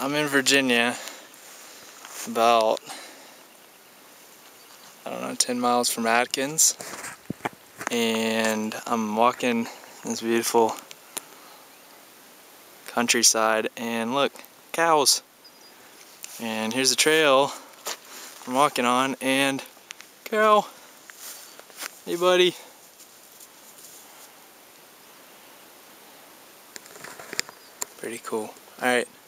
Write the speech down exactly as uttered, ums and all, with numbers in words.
I'm in Virginia, about, I don't know, ten miles from Atkins, and I'm walking this beautiful countryside, and look, cows. And here's the trail I'm walking on, and cow, hey buddy. Pretty cool. All right.